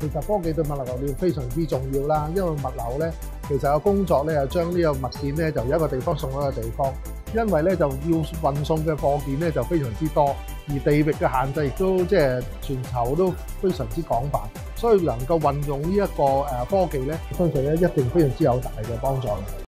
其實科技對物流業非常之重要啦，因為物流咧其實個工作咧係將呢個物件咧就由一個地方送到一個地方，因為咧就要運送嘅貨件咧就非常之多，而地域嘅限制亦都即係全球都非常之廣泛，所以能夠運用呢一個科技咧，相信咧一定非常之有大嘅幫助。